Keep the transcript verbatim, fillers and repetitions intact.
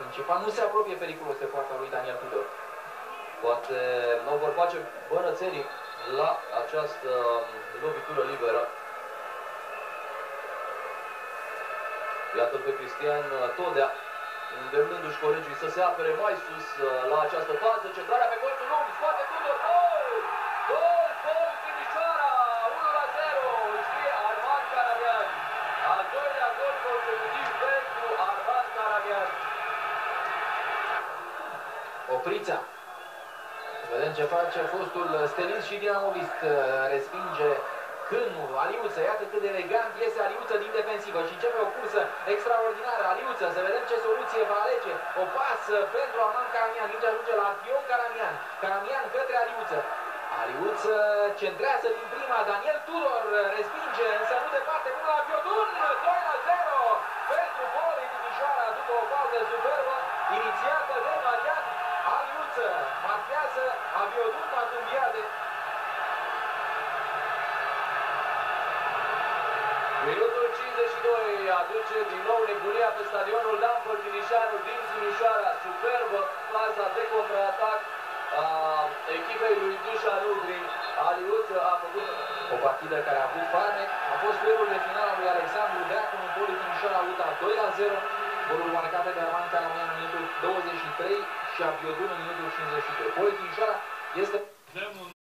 anticipat. Nu se apropie periculos de poarta lui Daniel Tudor. Poate nu vor face bănățenii la această lovitură liberă. Iată-l pe Cristian Todea, îndemnându-și colegii să se apere mai sus la această fază. Centrarea pe colțul lung, scoate Tudor, gol! Gol, gol, Timișoara, unu la zero, îi scrie Armand Caramian. Al doilea gol consecutiv pentru Armand Caramian. Oprița. Vedem ce face fostul stelist și dinamovist. Respinge Cârnul, Aliuță, iată cât de elegant iese Aliuță din defensivă și începe o cursă extraordinară. Aliuță, să vedem ce soluție va alege. O pasă pentru Armand Caramian, nici ajunge la Ion Caramian. Caramian către Aliuță. Aliuță centrează din prima, Daniel Tudor respinge, însă nu departe, până la Biodun, doi la zero pentru Poli Timișoara după o pauză superbă inițiată de Marian Aliuță. Marchează Abiodun Matumbiade. Minutul cincizeci și doi aduce din nou nebunia pe stadionul Dampăr Timișoara din Timișoara. Superbă faza de contraatac a echipei lui Dușan Udrin. Aliuță a făcut o partidă care a avut farme. A fost golul de final al lui Alexandru Deacu în Poli Timișoara, a avut doi la zero. Golul marcat de Armand Caramian în minutul douăzeci și trei și Abiodun în minutul cincizeci și doi. Poli Timișoara este